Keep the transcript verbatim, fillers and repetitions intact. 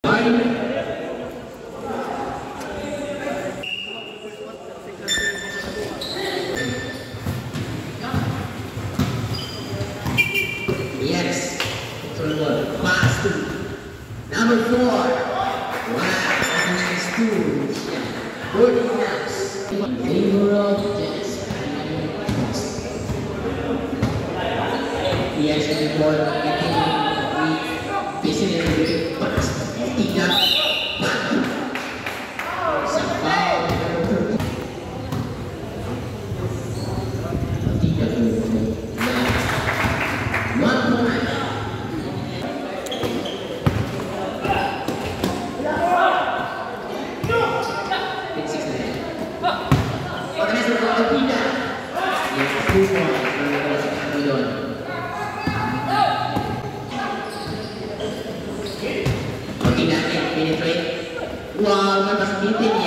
Yes, control pass to number four. Wow, nice two. Good enough. Favor of Jets. Yes, and ball getting basically very fast. Tiga. Sampai tiga puluh. One point. Wow, lepas meeting